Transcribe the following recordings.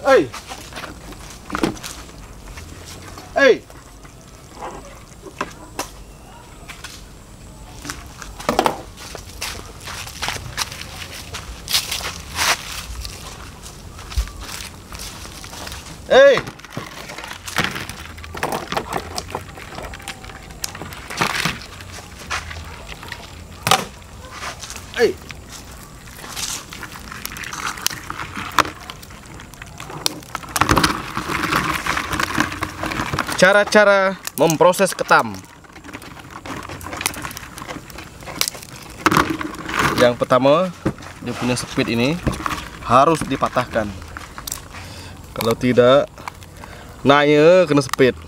Hey. Hey. Hey. Hey. Cara-cara memproses ketam. Yang pertama, dia punya speed ini harus dipatahkan. Kalau tidak, naiknya kena speed.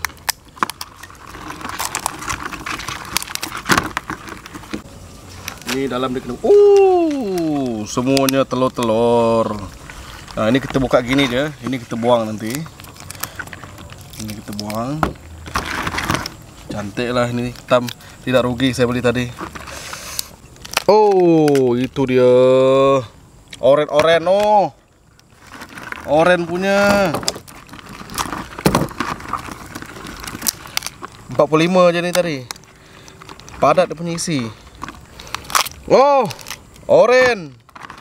Ini dalam dia kena. Semuanya telur-telur. Nah, ini kita buka gini aja. Ini kita buang nanti. Ini kita buang. Cantik lah ini hitam. Tidak rugi saya beli tadi. Oh, itu dia. Oren-oren oh. Oren punya. 45 aja nih tadi. Padat dia punya isi. Oh, oren.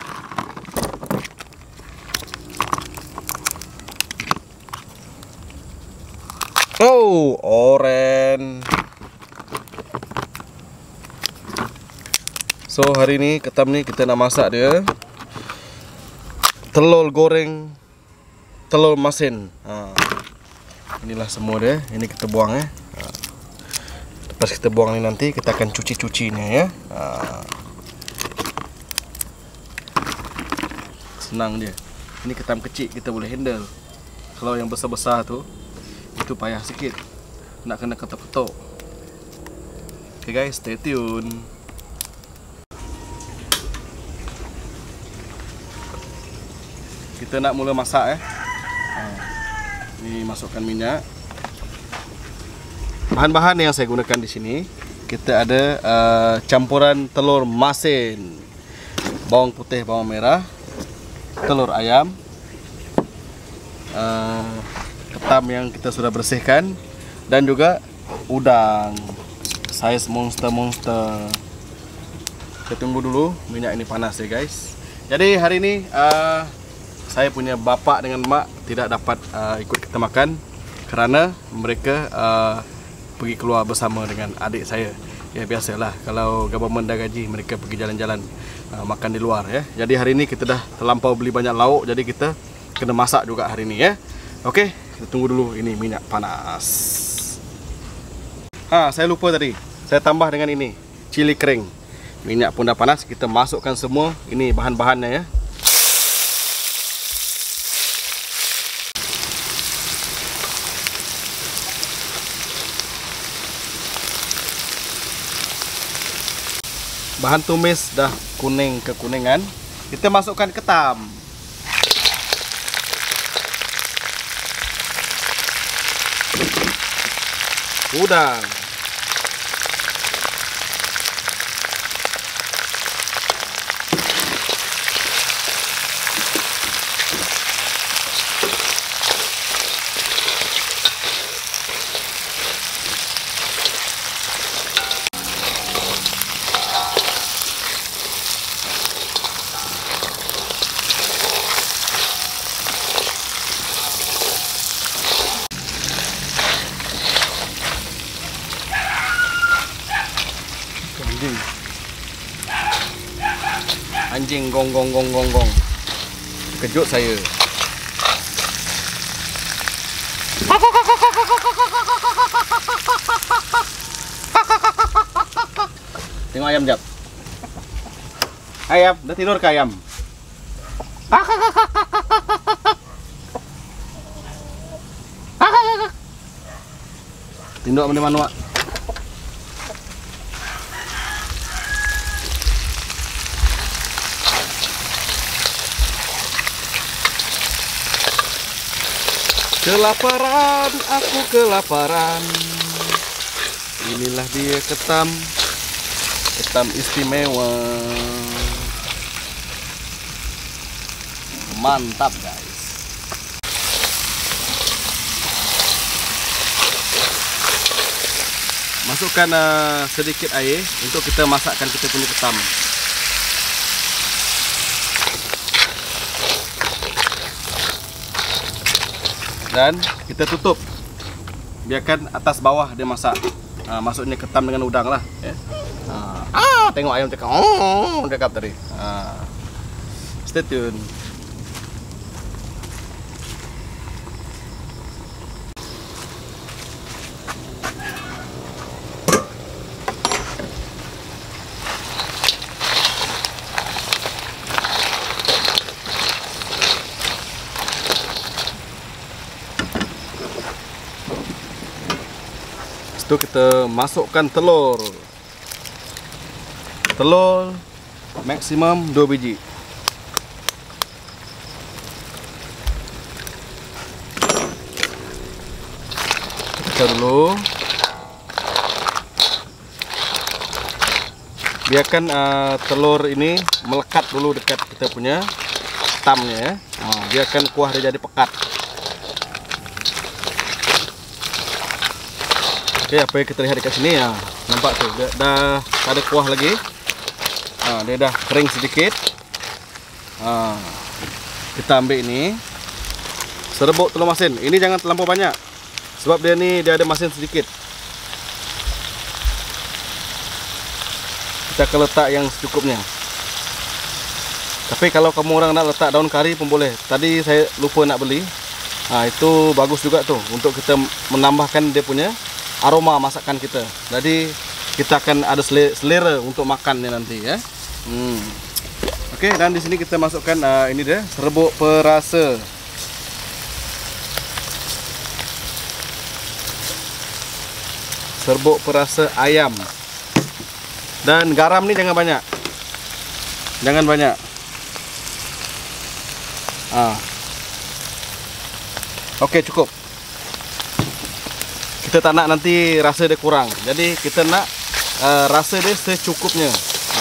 Oh, oren. So, hari ini ketam nih kita nak masak dia. Telur goreng, telur masin. Inilah semua dia. Ini kita buang ya. Lepas kita buang ini nanti kita akan cuci-cucinya ya. Senang dia. Ini ketam kecil kita boleh handle. Kalau yang besar-besar tuh itu payah sikit. Nak kena ketok-ketok. Okay guys, stay tune. Kita nak mula masak Ini masukkan minyak. Bahan-bahan yang saya gunakan di sini, kita ada campuran telur masin, bawang putih, bawang merah, telur ayam, ketam yang kita sudah bersihkan, dan juga udang size monster. Kita tunggu dulu minyak ini panas ya guys. Jadi hari ini saya punya bapak dengan mak tidak dapat ikut kita makan kerana mereka pergi keluar bersama dengan adik saya. Ya biasalah kalau government dah gaji mereka pergi jalan-jalan makan di luar ya. Jadi hari ini kita dah terlampau beli banyak lauk, jadi kita kena masak juga hari ini ya. Okey, kita tunggu dulu ini minyak panas. Saya lupa tadi. Saya tambah dengan ini, cili kering. Minyak pun dah panas, kita masukkan semua ini bahan-bahannya ya. Bahan tumis dah kuning kekuningan. Kita masukkan ketam. Udang. Anjing gong. Kejut saya. Tengok ayam jap. Ayam, dah tidur ke ayam? Tinduk mana-mana. Kelaparan, aku kelaparan. Inilah dia ketam istimewa. Mantap guys. masukkan sedikit air untuk kita masakkan kita punya ketam. Dan kita tutup, biarkan atas bawah dia masak. Maksudnya ketam dengan udang lah ya. Tengok ayam cakap cakap tadi. Stay tune. Itu kita masukkan telur maksimum 2 biji. Kita dulu biarkan telur ini melekat dulu dekat kita punya ketamnya ya. Biarkan kuah dia jadi pekat. Oke, apa yang kita lihat dekat sini ya, nampak tuh, dia dah ada kuah lagi. Dia dah kering sedikit. Kita ambil ini, serbuk telur masin. Ini jangan terlampau banyak, sebab dia ada masin sedikit. Kita akan letak yang secukupnya. Tapi kalau kamu orang nak letak daun kari pun boleh. Tadi saya lupa nak beli. Itu bagus juga tuh untuk kita menambahkan dia punya aroma masakan kita. Jadi kita akan ada selera untuk makannya nanti ya. Oke, dan di sini kita masukkan ini dia serbuk perasa. Serbuk perasa ayam. Dan garam nih jangan banyak. Jangan banyak. Oke, cukup. Kita tak nak nanti rasa dia kurang, jadi kita nak rasa dia secukupnya.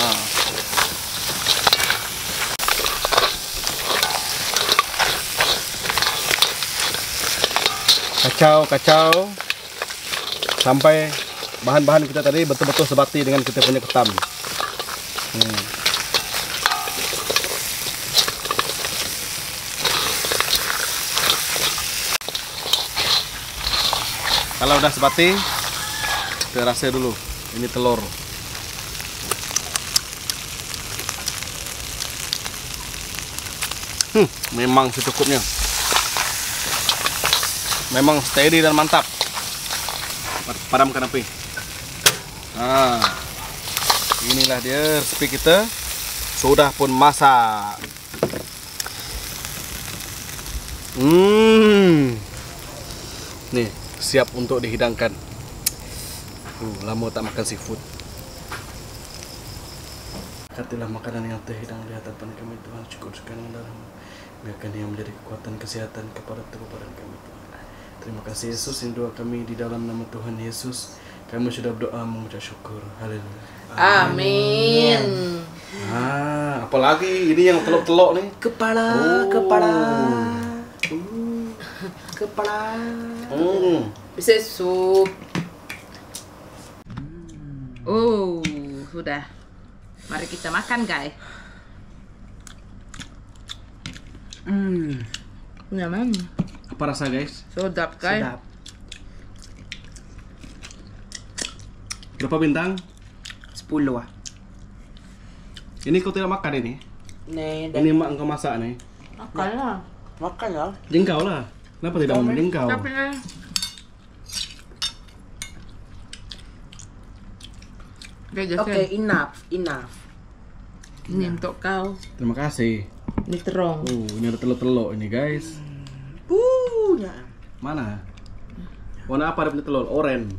Kacau sampai bahan-bahan kita tadi betul-betul sebati dengan kita punya ketam. Kalau udah sebati, kita rasa dulu. Ini telur. Memang secukupnya. Memang steady dan mantap. Padamkan api. Inilah dia resepi kita. Sudah pun masak. Nih, siap untuk dihidangkan. Lama tak makan seafood. Berkatilah makanan yang terhidang di hadapan kami Tuhan, syukur sekarang dalam. Biarkan dia menjadi kekuatan kesehatan kepada tubuh badan kami Tuhan. Terima kasih Yesus, ini doa kami di dalam nama Tuhan Yesus. Kami sudah berdoa mengucap syukur. Haleluya. Amin. Apalagi ini yang telok-telok nih. Kepala. Bisa sup. Sudah. Mari kita makan, guys. Nyaman. Apa rasa, guys? Sedap, guys. Sedap. Berapa bintang? 10 lah. Ini kau tidak makan ini? Nih, Ini mak engkau masak nih. Makan lah. makan lah. Jengkau lah. Kenapa tidak mau jengkau? Tapi Oke, enough. ini untuk kau. Terima kasih. Ini terong. Ini ada telur-telur ini, guys. Punya. Mana? Warna apa ada punya telur? Oranye.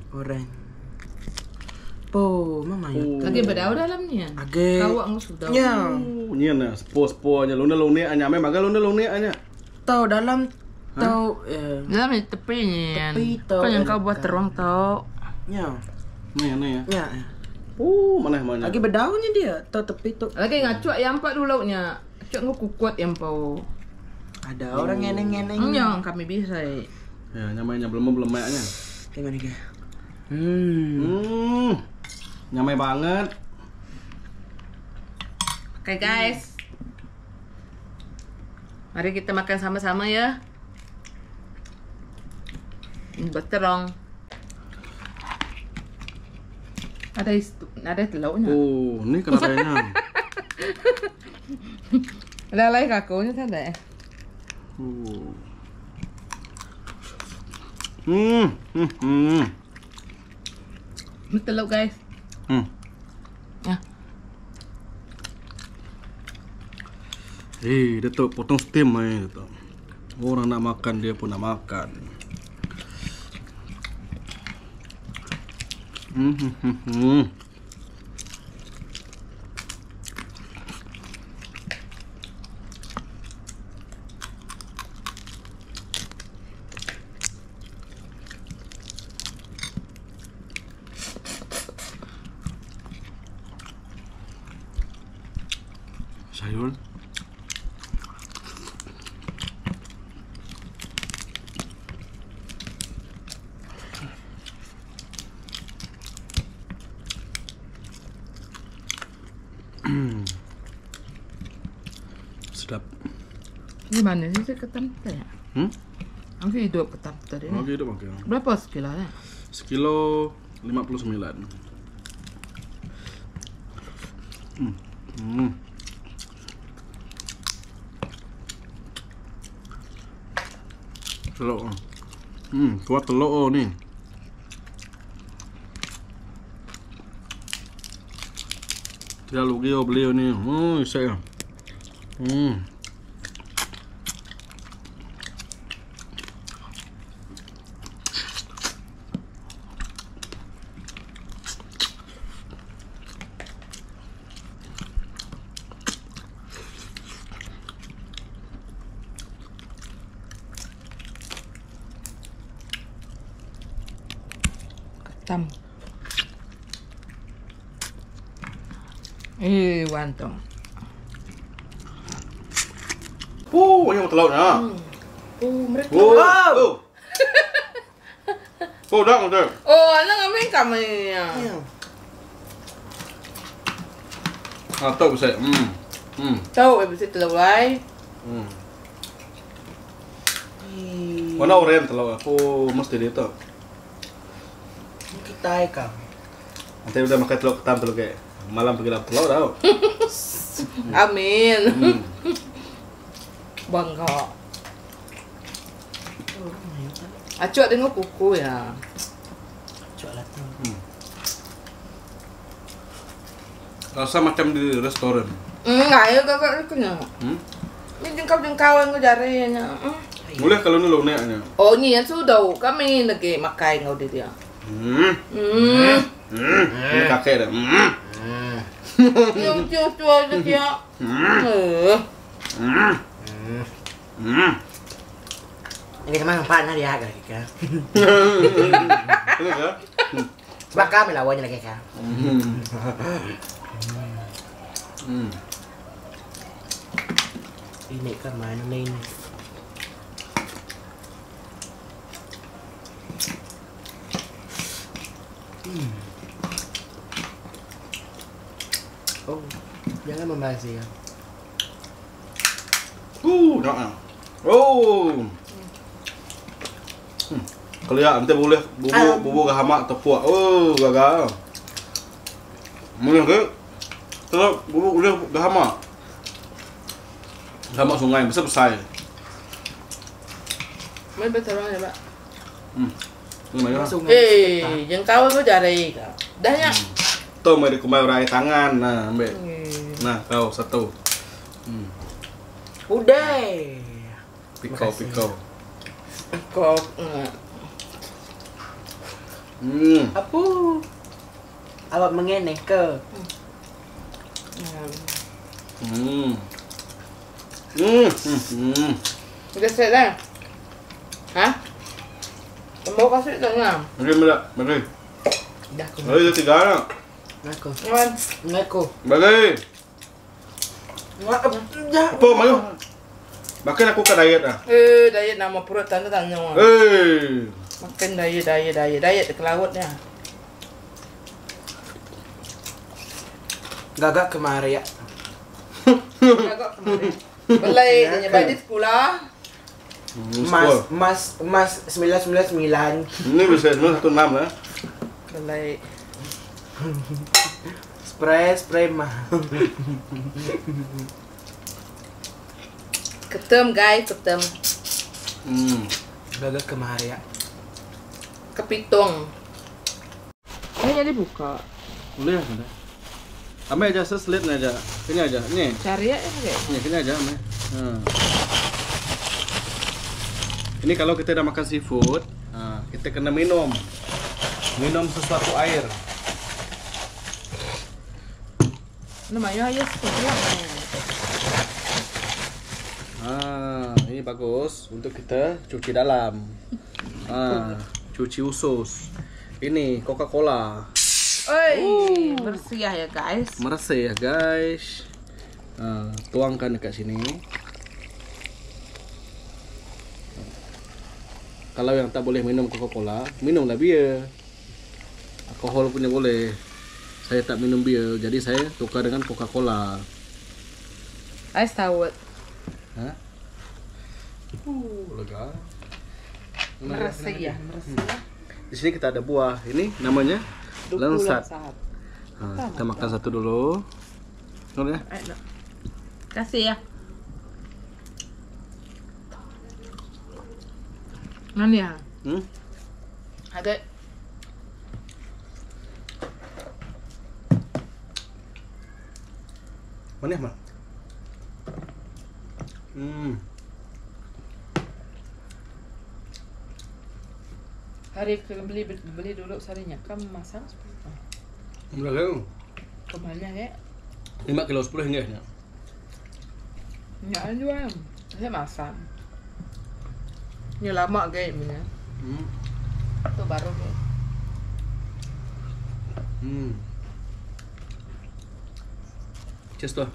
Mama ya. Lagi berdau dalamnya. Age. Kau ang sudah. Ya. Ini na sepo nya lune anya memang lune anya. Tahu dalam tahu Dalam ni tepinya. Tepi tau. Kan yang kau buat terong tau. ya. Nih ya. Ya. Mana. Lagi berdaunnya dia. Tahu tepi tuh. Lagi ngacuak yang empat dulu lauknya. Cuak ngau kuat yang pau. Ada orang ngeneng-ngeneng. Yang kami bisa. Ya, namanya belum mayaknya. Tengok ni ke. Nyamai banget. Oke guys, mari kita makan sama-sama ya. Beterong. Ada telurnya. Oh, ini kenapanya? Ada lagi kakunya ada. Ini telur guys. Ya. Dia tuh potong steam aja tuh. Orang nak makan dia pun nak makan. Sayur. Sedap. Gimana sih ketan ya? Aku hidup ketan tadi. Oke, hidup oke. Berapa sekilonya? Sekilo 59. Telur. Kuat telur nih. Tidak lugio beliau nih. Saya. Ketam. Wantong. Banyak telurnya. Mereka. Dah udah. Oh, anak ngapain kamu ya? Tahu saya. Tahu bisa telur lagi. Mana orang telur aku mesti dia tahu. Kita ikan. Nanti udah makan telur ketam telur kayak malam pergi dapat telur tau. Amin. Bangga. Acok tengok kuku ya. Cok lah tu. Rasa macam di restoran. Enggak ya kakak kenyang. Ini jengkau-jengkau yang kau jarinya. Boleh kalau ni luneknya. Oh ni yang sudah kami lagi makai ngau dia. Ini kakek dah. Cium aja dia. Ini memang panas dia agak kan. Ini ya. Sebab kami lawannya lagi kan. Ini kan mana ini? Oh, jangan membazir. Dah. Kelihatan nanti boleh bubur gahamak tepuak. Gagal. Mungkin ke? Terus bubur boleh gahamak. Gahamak sungai besar-besar. Mai beterong ya, Pak. Ini mana? Jengkau kau jari kau. Dah ya. Tuh mai dikumai urai tangan. Nah, ambil. Nah, kau satu. Udah. Pikau. Kok Apa? Awak mengeneh ke? udah set dah. Hah? Mau kasih tengah. Bagi. Dah aku. Ada tiga anak. Aku. Kawan. Aku. Bagi. Dah. Apa mayu? Makan aku ke diet ah. Diet nama perut tanda tanya. Eh. Makan diet ke lautnya. Gagak kemari ya. Agak kemarin. Belai dia nyebai di sekolah. Mas 999. Ini bisa 16 ya. Belai. Spray mah. Ketem guys, ketem. Gagak kemari ya. Kepitung. Jadi buka. Boleh ya. Ame aja seselit aja. Ini aja. Nih. Cari ya kayak. Nih, sini aja, Ame. Ini kalau kita udah makan seafood, kita kena minum sesuatu air. Namanya aja seperti apa? Ini bagus untuk kita cuci dalam. Cuci usus. Ini Coca-Cola. Oi, bersih ya guys. Meresih ya guys. Tuangkan dekat sini. Kalau yang tak boleh minum Coca-Cola, minumlah bir. Alkohol punya boleh. Saya tak minum bir, jadi saya tukar dengan Coca-Cola. Ais tawet. Hah? Lega. Meresih ya, meresih. Di sini kita ada buah. Ini namanya lensat. Kita makan satu dulu. Nur ya. Ayo, kasih ya. Mana ya? Ada. Mana ya, Mal? Hari beli dulu sarinya kamu masang seperti Berapa? kemana ya? 5 kilo 10 hingga ya. Nggak jual, saya masang. Ini lama kayak ini. Itu baru kayak. Cheers tuh.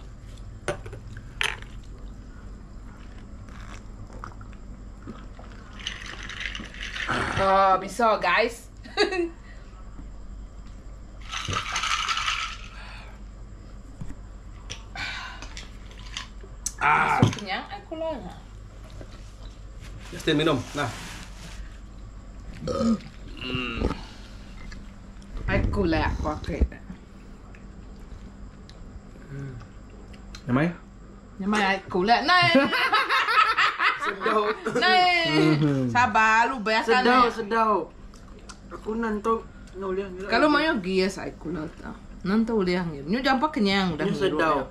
Oh, bisa guys. Masuk kenyang, aku lah. Justin minum. Nah. Aku lah pakai. Nyamai? Nyamai aku lah. Nah. Sedau. Nah. Sabar lu biasa. Sedau. Aku nanto nuliang. Kalau mau gias aku lah. Nanti uliang. Ini jangan pakai kenyang udah. Ini sedau.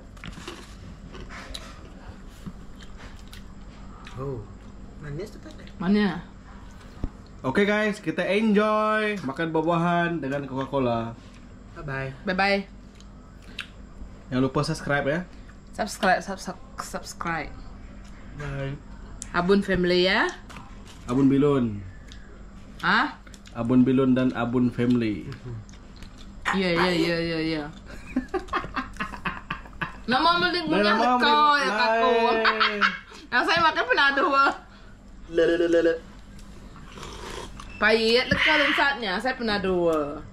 Oh. Manis tepat. Mana? Oke guys, kita enjoy makan buah-buahan dengan Coca-Cola. Bye-bye. Bye-bye. Jangan lupa subscribe ya. Subscribe. Bye. Abun family ya. Abun Bilun. Hah? Abun Bilun dan Abun Family. Iya. Nama mending punya kau ya kaku. Yang saya makan pernah dua. Lele. Pahit lekal lensatnya, saya pernah dua.